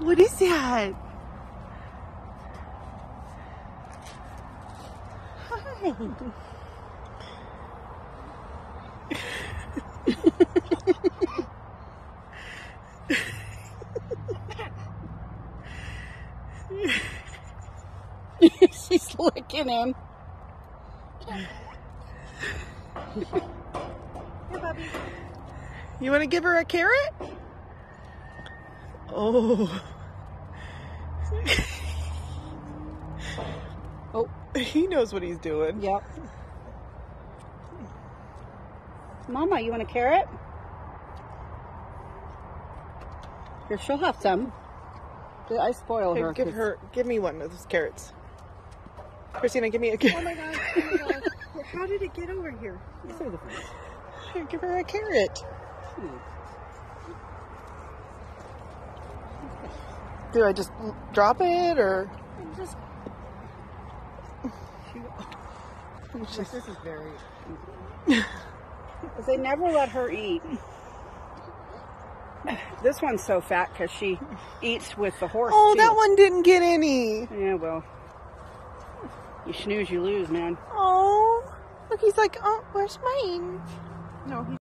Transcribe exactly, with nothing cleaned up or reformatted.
What is that? Hi. She's licking him. Here, Bubby. You want to give her a carrot? Oh. Oh. He knows what he's doing. Yep. Mama, you want a carrot? Here, she'll have some. I spoil Here, her. give her, give me one of those carrots. Christina, give me a carrot. Oh my gosh, oh my gosh. How did it get over here? Here, give her a carrot. Do I just drop it or? Just. This is very. Because they never let her eat. This one's so fat because she eats with the horse. Oh, too. that one didn't get any. Yeah, well, you snooze, you lose, man. Oh, look, he's like, oh, where's mine? No, he